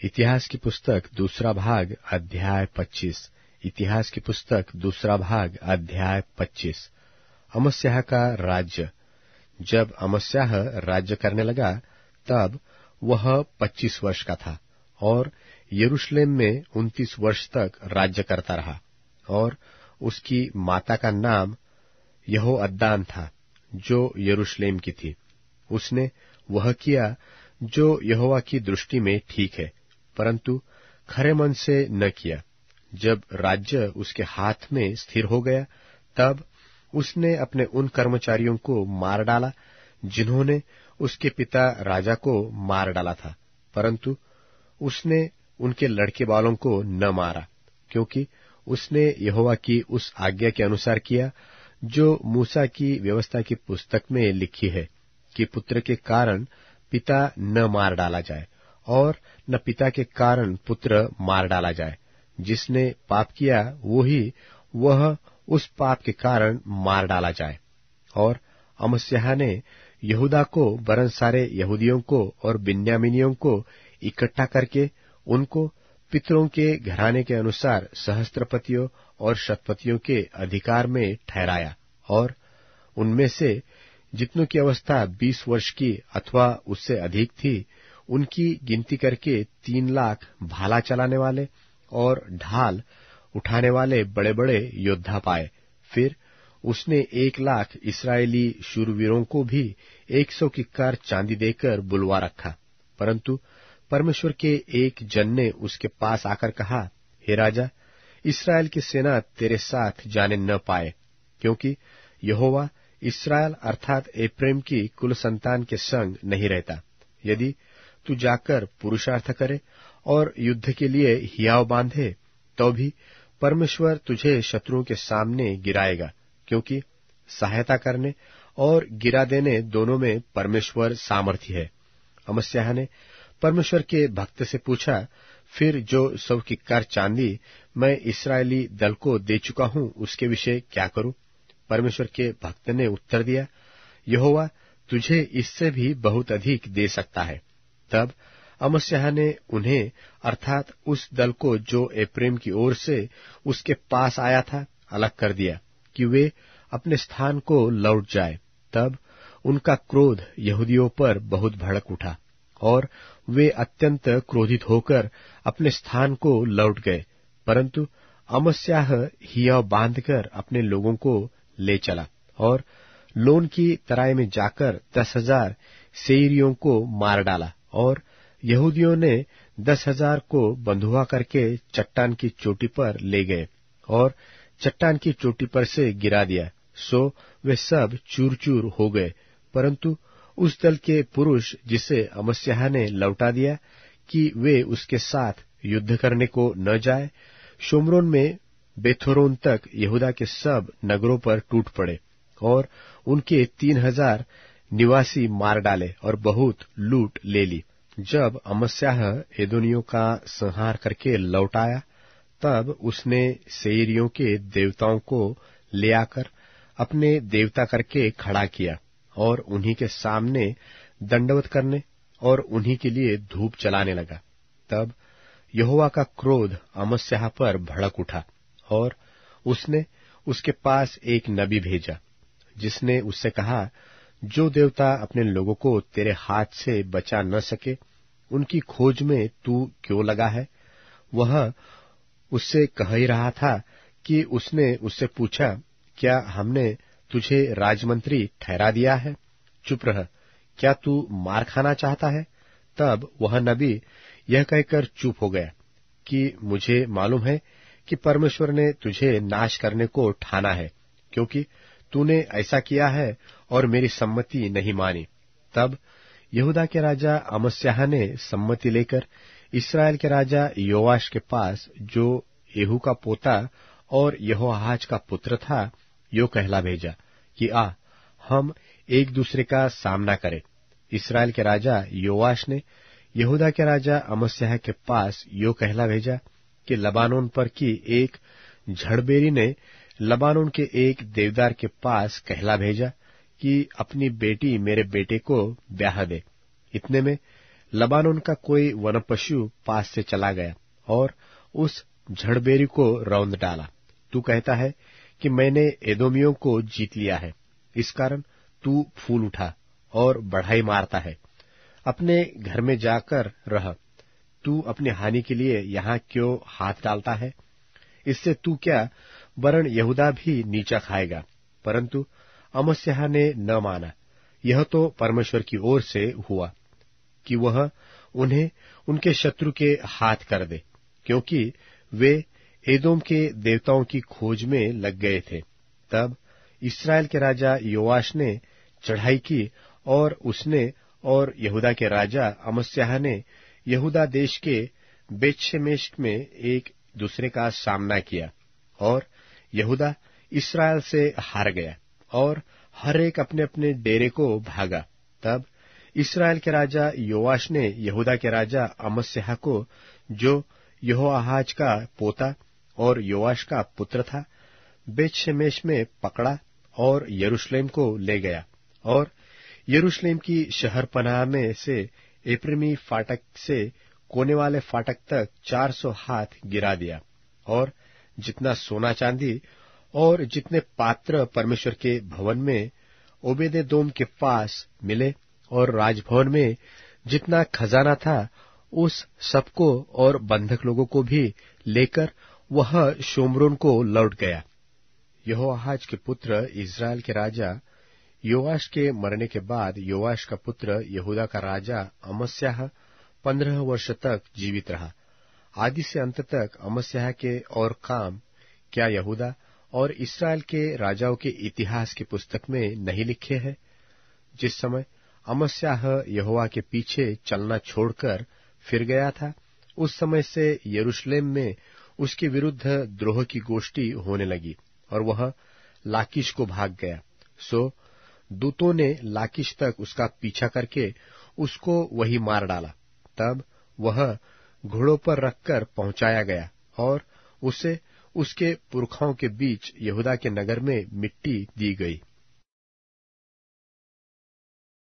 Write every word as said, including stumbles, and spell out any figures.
इतिहास की पुस्तक दूसरा भाग अध्याय पच्चीस। इतिहास की पुस्तक दूसरा भाग अध्याय पच्चीस। अमस्याह का राज्य। जब अमस्याह राज्य करने लगा तब वह पच्चीस वर्ष का था और यरूशलेम में उन्तीस वर्ष तक राज्य करता रहा। और उसकी माता का नाम यहोअद्दान था, जो यरूशलेम की थी। उसने वह किया जो यहोवा की दृष्टि में ठीक है, परंतु खरे मन से न किया। जब राज्य उसके हाथ में स्थिर हो गया तब उसने अपने उन कर्मचारियों को मार डाला जिन्होंने उसके पिता राजा को मार डाला था, परंतु उसने उनके लड़के बालों को न मारा, क्योंकि उसने यहोवा की उस आज्ञा के अनुसार किया जो मूसा की व्यवस्था की पुस्तक में लिखी है कि पुत्र के कारण पिता न मार डाला जाए और न पिता के कारण पुत्र मार डाला जाए। जिसने पाप किया वो ही वह उस पाप के कारण मार डाला जाए। और अमस्याह ने यहूदा को वरन सारे यहूदियों को और बिन्यामीनियों को इकट्ठा करके उनको पितरों के घराने के अनुसार सहस्त्रपतियों और शतपतियों के अधिकार में ठहराया, और उनमें से जितनों की अवस्था बीस वर्ष की अथवा उससे अधिक थी, उनकी गिनती करके तीन लाख भाला चलाने वाले और ढाल उठाने वाले बड़े बड़े योद्धा पाए। फिर उसने एक लाख इस्राएली शूरवीरों को भी एक सौ किक्कार चांदी देकर बुलवा रखा। परंतु परमेश्वर के एक जन ने उसके पास आकर कहा, हे राजा, इस्राएल की सेना तेरे साथ जाने न पाए, क्योंकि यहोवा इस्राएल अर्थात एप्रैम की कुल संतान के संग नहीं रहता। यदि तू जाकर पुरुषार्थ करे और युद्ध के लिए हियाव बांधे, तो भी परमेश्वर तुझे शत्रुओं के सामने गिराएगा, क्योंकि सहायता करने और गिरा देने दोनों में परमेश्वर सामर्थी है। अमस्याह ने परमेश्वर के भक्त से पूछा, फिर जो सौ किक्कार चांदी मैं इस्राएली दल को दे चुका हूं, उसके विषय क्या करूं? परमेश्वर के भक्त ने उत्तर दिया, यहोवा तुझे इससे भी बहुत अधिक दे सकता है। तब अमस्याह ने उन्हें अर्थात उस दल को जो एप्रैम की ओर से उसके पास आया था, अलग कर दिया कि वे अपने स्थान को लौट जाए। तब उनका क्रोध यहूदियों पर बहुत भड़क उठा और वे अत्यंत क्रोधित होकर अपने स्थान को लौट गए। परंतु अमस्याह हियाव बांधकर अपने लोगों को ले चला और लोन की तराई में जाकर दस हजार सेईरियों को मार डाला, और यहूदियों ने दस हजार को बंधुआ करके चट्टान की चोटी पर ले गए और चट्टान की चोटी पर से गिरा दिया। सो वे सब चूर चूर हो गए। परंतु उस दल के पुरुष जिसे अमस्याह ने लौटा दिया कि वे उसके साथ युद्ध करने को न जाए, शोम्रोन में बेथोरोन तक यहूदा के सब नगरों पर टूट पड़े और उनके तीन हजार निवासी मार डाले और बहुत लूट ले ली। जब अमस्याह एदोनियों का संहार करके लौट आया, तब उसने सेईरियों के देवताओं को ले आकर अपने देवता करके खड़ा किया और उन्हीं के सामने दंडवत करने और उन्हीं के लिए धूप जलाने लगा। तब यहोवा का क्रोध अमस्याह पर भड़क उठा और उसने उसके पास एक नबी भेजा, जिसने उससे कहा, जो देवता अपने लोगों को तेरे हाथ से बचा न सके, उनकी खोज में तू क्यों लगा है? वह उससे कह ही रहा था कि उसने उससे पूछा, क्या हमने तुझे राजमंत्री ठहरा दिया है? चुप रह, क्या तू मार खाना चाहता है? तब वह नबी यह कहकर चुप हो गया कि मुझे मालूम है कि परमेश्वर ने तुझे नाश करने को ठाना है, क्योंकि तूने ऐसा किया है और मेरी सम्मति नहीं मानी। तब यहूदा के राजा अमस्याह ने सम्मति लेकर इस्राएल के राजा योआश के पास, जो येहू का पोता और यहोआहाज का पुत्र था, यो कहला भेजा कि आ, हम एक दूसरे का सामना करें। इस्राएल के राजा योआश ने यहूदा के राजा अमस्याह के पास यो कहला भेजा कि लबानोन पर की एक झड़बेरी ने लबानोन के एक देवदार के पास कहला भेजा कि अपनी बेटी मेरे बेटे को ब्याह दे। इतने में लबानोन का कोई वन पशु पास से चला गया और उस झड़बेरी को रौंद डाला। तू कहता है कि मैंने एदोमियों को जीत लिया है, इस कारण तू फूल उठा और बढ़ाई मारता है। अपने घर में जाकर रह, तू अपनी हानि के लिए यहाँ क्यों हाथ डालता है? इससे तू क्या, वरन यहूदा भी नीचा खाएगा। परंतु अमस्याह ने न माना। यह तो परमेश्वर की ओर से हुआ कि वह उन्हें उनके शत्रु के हाथ कर दे, क्योंकि वे एदोम के देवताओं की खोज में लग गए थे। तब इस्राएल के राजा योआश ने चढ़ाई की और उसने और यहूदा के राजा अमस्याह ने यहूदा देश के बेतशेमेश में एक दूसरे का सामना किया और यहूदा इस्राएल से हार गया और हर एक अपने अपने डेरे को भागा। तब इस्राएल के राजा योआश ने यहूदा के राजा अमस्याह को, जो यहोआहाज का पोता और योआश का पुत्र था, बेतशेमेश में पकड़ा और यरूशलेम को ले गया और यरूशलेम की शहरपनाह में से एप्रैमी फाटक से कोने वाले फाटक तक चार सौ हाथ गिरा दिया। और जितना सोना चांदी और जितने पात्र परमेश्वर के भवन में ओबेदेदोम के पास मिले और राजभवन में जितना खजाना था, उस सबको और बंधक लोगों को भी लेकर वह शोम्रोन को लौट गया। यहोआहाज के पुत्र इस्राएल के राजा योआश के मरने के बाद योआश का पुत्र यहूदा का राजा अमस्याह पंद्रह वर्ष तक जीवित रहा। आदि से अंत तक अमस्याह के और काम क्या यहूदा और इस्राएल के राजाओं के इतिहास की पुस्तक में नहीं लिखे हैं? जिस समय अमस्याह यहोवा के पीछे चलना छोड़कर फिर गया था, उस समय से यरूशलेम में उसके विरुद्ध द्रोह की गोष्ठी होने लगी और वह लाकीश को भाग गया। सो दूतों ने लाकीश तक उसका पीछा करके उसको वही मार डाला। तब वह घोड़ों पर रखकर पहुंचाया गया और उसे उसके पुरखाओं के बीच यहूदा के नगर में मिट्टी दी गई।